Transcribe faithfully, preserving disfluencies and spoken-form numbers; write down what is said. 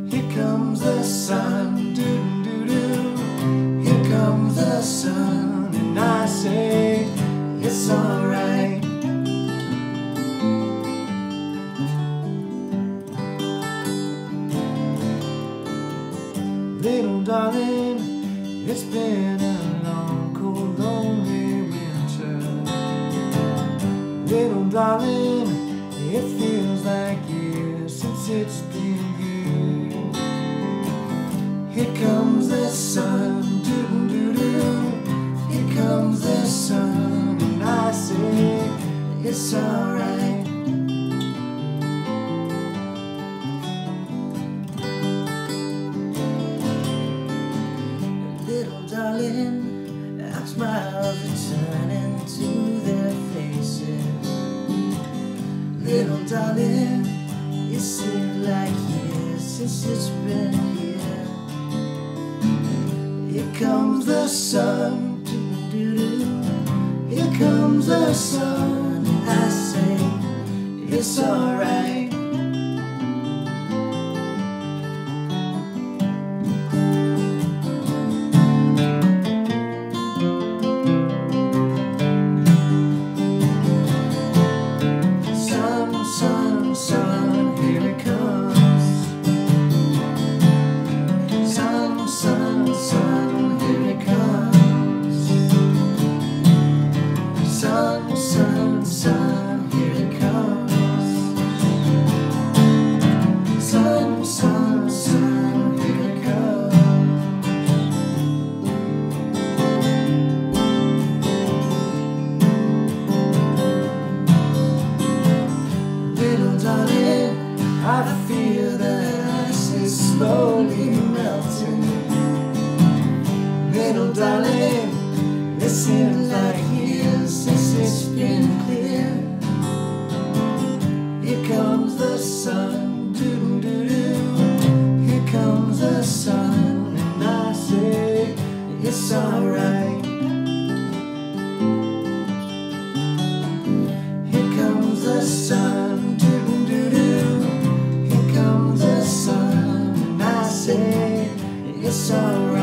Here comes the sun, doo doo doo. Here comes the sun, and I say it's alright. Little darling, it's been a long, cold, lonely winter. Little darling, it feels like years since it's been here. Here comes the sun, doo doo doo. Here comes the sun, and I say it's alright. Darling, our smiles returning to their faces. Little darling, it seems like years since it's been here. Here comes the sun, doo-doo-doo. Here comes the sun, and I say it's alright. Sun, sun, here it comes. Sun, sun, sun, here it comes. Sun, sun, sun, here it comes. Sun, sun, sun, here it comes. Little darling, I feel the ice is slowly melting. Little darling, it seems like years since it's been clear. Here comes the sun, doo doo doo. Here comes the sun, and I say it's alright. Here comes the sun, doo doo doo. Here comes the sun, and I say it's alright.